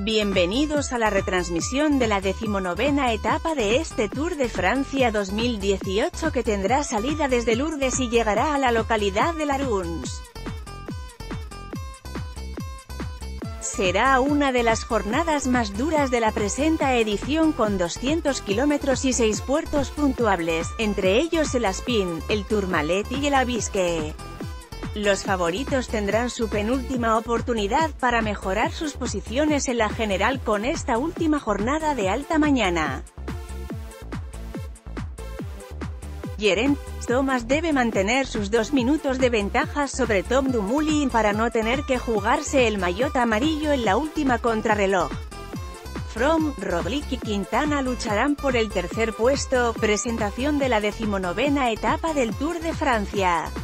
Bienvenidos a la retransmisión de la 19ª etapa de este Tour de Francia 2018 que tendrá salida desde Lourdes y llegará a la localidad de Laruns. Será una de las jornadas más duras de la presente edición con 200 kilómetros y 6 puertos puntuables, entre ellos el Aspin, el Tourmalet y el Abisque. Los favoritos tendrán su penúltima oportunidad para mejorar sus posiciones en la general con esta última jornada de alta mañana. Geraint Thomas debe mantener sus 2 minutos de ventaja sobre Tom Dumoulin para no tener que jugarse el maillot amarillo en la última contrarreloj. Froome, Roglic y Quintana lucharán por el tercer puesto. Presentación de la 19ª etapa del Tour de Francia.